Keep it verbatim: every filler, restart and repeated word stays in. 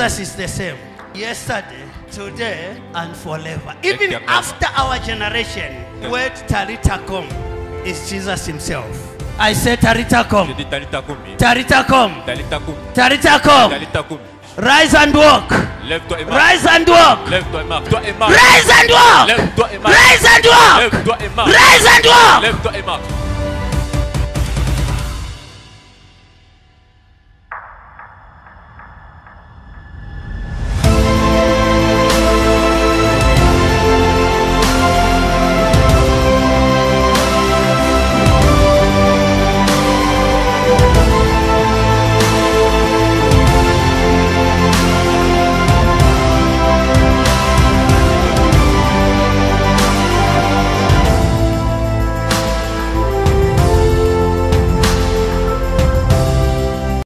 Jesus is the same. Yesterday, today, and forever. Even after our generation, word Tarita come is Jesus himself. I say Tarita come. Tarita come. Tarita come. Rise and walk. Rise and walk. Rise and walk. Rise and walk. Rise and walk.